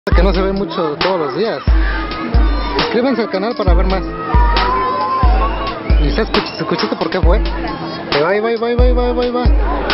Que no se ve mucho todos los días. Suscríbanse al canal para ver más. ¿Y se escuchaste por qué fue? Ahí va.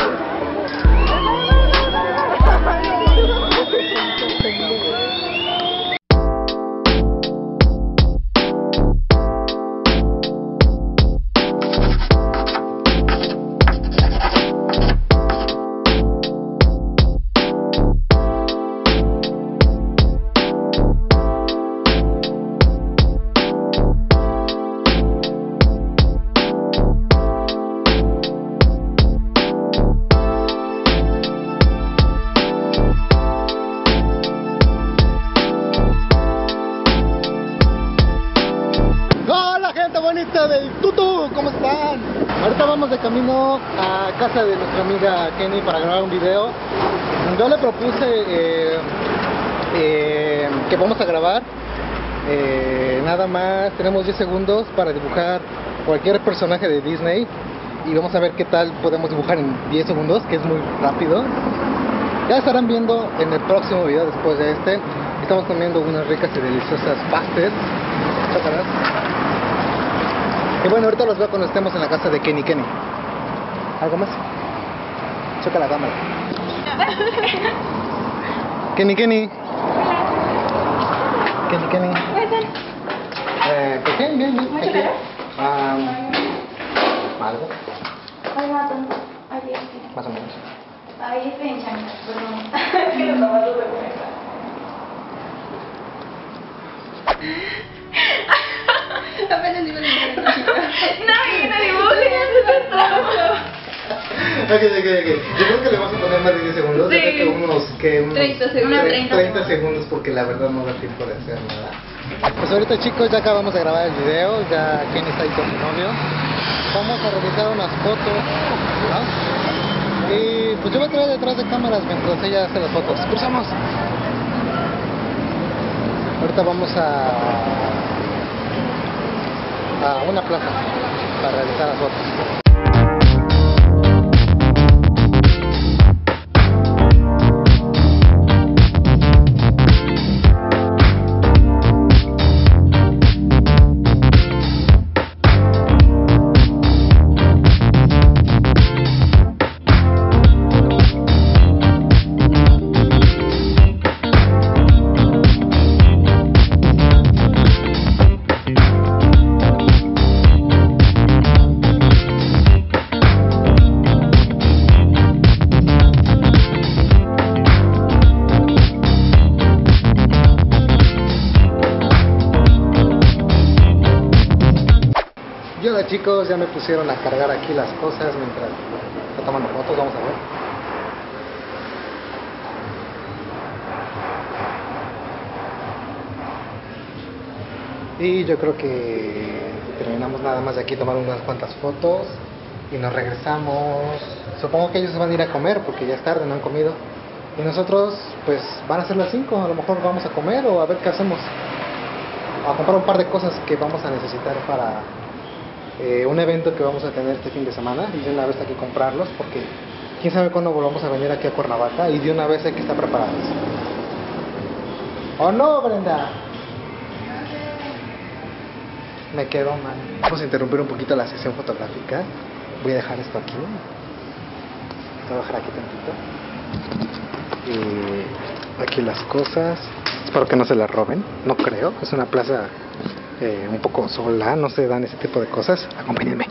Bonita del Tutu, ¿cómo están? Ahorita vamos de camino a casa de nuestra amiga Kenny para grabar un video. Yo le propuse que vamos a grabar nada más, tenemos 10 segundos para dibujar cualquier personaje de Disney y vamos a ver qué tal podemos dibujar en 10 segundos, que es muy rápido. Ya estarán viendo en el próximo video después de este. Estamos comiendo unas ricas y deliciosas pastes. Chócalas. Y bueno, ahorita los veo cuando estemos en la casa de Kenny. ¿Algo más? Choca la cámara. Kenny. Kenny. Pues bien. ¿Mucho calor? ¿Algo? Ahí Más o menos. Ahí estoy en chanclas, perdón. Es que los zapatos se mueven. Apenas iba a dibujar. No dibujes, Ok. Yo creo que le vamos a poner más de 10 segundos. Sí. Yo creo que unos 30 segundos. 30 segundos porque la verdad no da tiempo de hacer nada. Pues ahorita, chicos, ya acabamos de grabar el video. Ya Kenny está ahí con su novio. Vamos a revisar unas fotos, ¿no? Y pues yo voy a traer detrás de cámaras mientras ella hace las fotos. Cruzamos. Ahorita vamos a una plaza para realizar las fotos. Y hola, chicos, ya me pusieron a cargar aquí las cosas mientras está tomando fotos, vamos a ver. Y yo creo que terminamos nada más de aquí tomar unas cuantas fotos y nos regresamos. Supongo que ellos se van a ir a comer porque ya es tarde, no han comido. Y nosotros pues van a ser las 5, a lo mejor vamos a comer o a ver qué hacemos. A comprar un par de cosas que vamos a necesitar para un evento que vamos a tener este fin de semana y de una vez hay que comprarlos porque quién sabe cuándo volvamos a venir aquí a Cuernavaca y de una vez hay que estar preparados. ¿O no, Brenda? Me quedo mal. Vamos a interrumpir un poquito la sesión fotográfica. Voy a dejar esto aquí. Voy a bajar aquí tantito. Y aquí las cosas. Espero que no se las roben. No creo. Es una plaza un poco sola. No se dan ese tipo de cosas. Acompáñenme.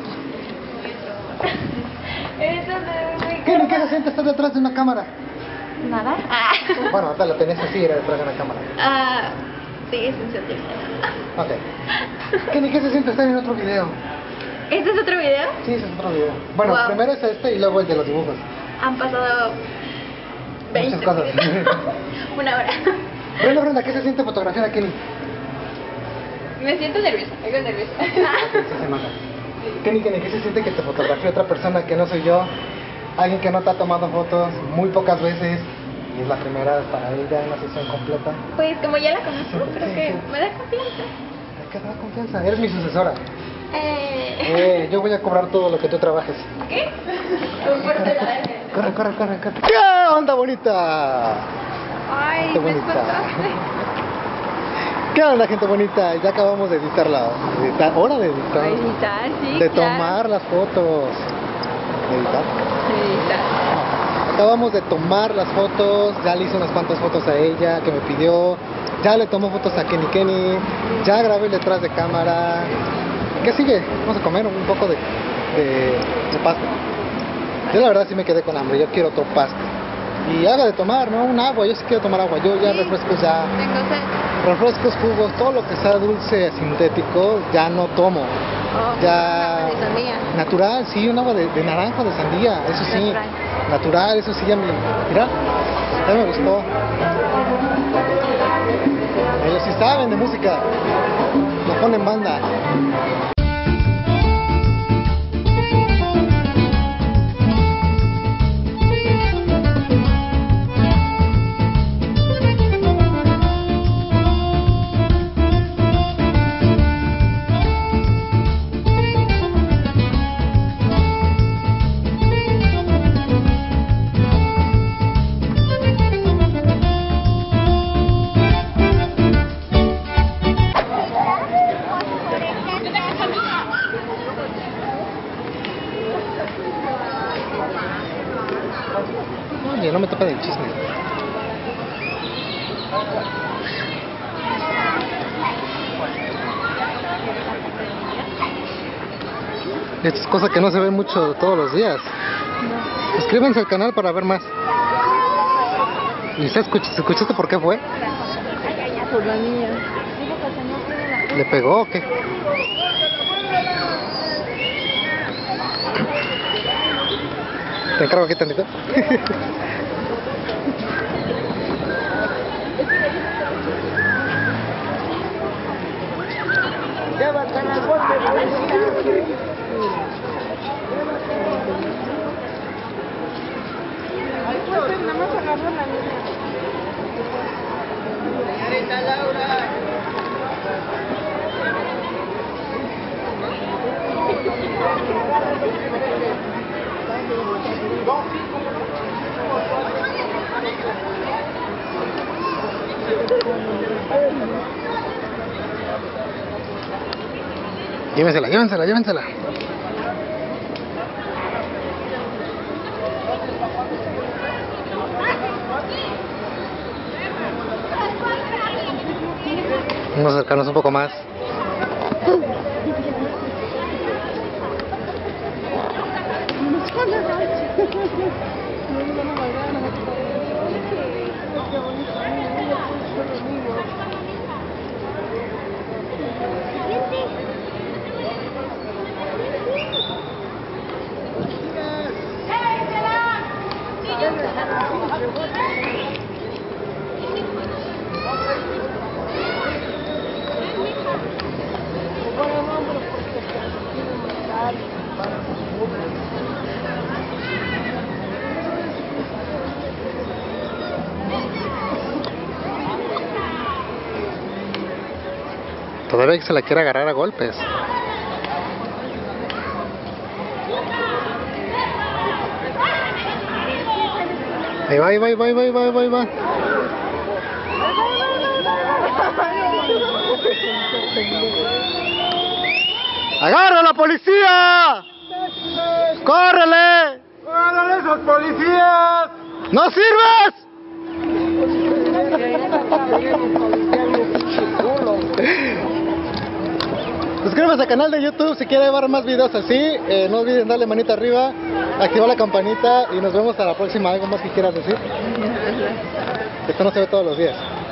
¿Qué se siente estar detrás de una cámara? Nada. Bueno, ahorita la tenés así, era detrás de una cámara. Sí, es sensacional. Ok. ¿Qué se siente estar en otro video? ¿Este es otro video? Sí, ese es otro video. Bueno, Wow. primero es este y luego el de los dibujos. Han pasado 20 Muchas cosas. Una hora. Brenda, ¿qué se siente fotografiar a Kenny? Me siento nerviosa, algo nerviosa. Ok, se enoja. Kenny, ¿qué se siente que te fotografie otra persona que no soy yo? Alguien que no te ha tomado fotos muy pocas veces y es la primera para ella en la sesión completa. Pues como ya la conozco, creo que sí. me da confianza. Hay que dar confianza, eres mi sucesora. Yo voy a cobrar todo lo que tú trabajes. ¿Qué? Un fuerte la Corre. ¿Qué onda, bonita? Ay, Gente me bonita. espantaste. ¿Qué onda, gente bonita? Ya acabamos de editarla. Hora de editar. A editar, sí, De claro. tomar las fotos. ¿Editar? Editar. Acabamos de tomar las fotos, ya le hice unas cuantas fotos a ella que me pidió, ya le tomó fotos a Kenny, ya grabé detrás de cámara. ¿Qué sigue? Vamos a comer un poco de pasta. Yo la verdad sí me quedé con hambre, yo quiero otro pasta. Y haga de tomar, ¿no? Un agua, yo sí quiero tomar agua, yo ya Sí, refrescos ya, Tengo sed. refrescos, jugos, todo lo que sea dulce, sintético, ya no tomo. Oh, Ya agua de sandía. natural, sí, un agua de naranja, de sandía, eso sí, natural, eso sí, ya mira, ya me gustó. Ellos sí saben de música, me ponen banda. Oye, no me toca del chisme. Estas es cosa que no se ve mucho todos los días. Suscríbanse al canal para ver más. ¿Y escuchaste por qué fue? Por la niña. ¿Le pegó o qué? ¿Te encargo aquí tantito? Señorita Laura. Llévensela, llévensela, llévensela. Vamos a acercarnos un poco más. Todavía que se la quiere agarrar a golpes. Ahí va, ahí va, ahí va, ahí va, ahí va, ahí va, ahí va. ¡Agarra a la policía! ¡Córrele! ¡Córrele esos policías! ¡No sirves! Suscríbase al canal de YouTube si quiere ver más videos así. No olviden darle manita arriba, activar la campanita y nos vemos a la próxima. ¿Algo más que quieras decir? Esto no se ve todos los días.